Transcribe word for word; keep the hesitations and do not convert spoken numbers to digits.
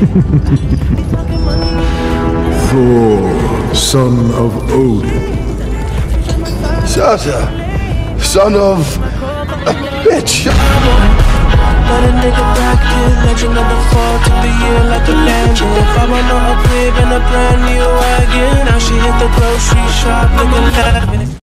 Thor, son of Odin. Sasha, son of a bitch. But a nigga back here, legend of the fall to the year like a legend. If I want a crib and a brand new wagon, now she hit the grocery shop looking laughing.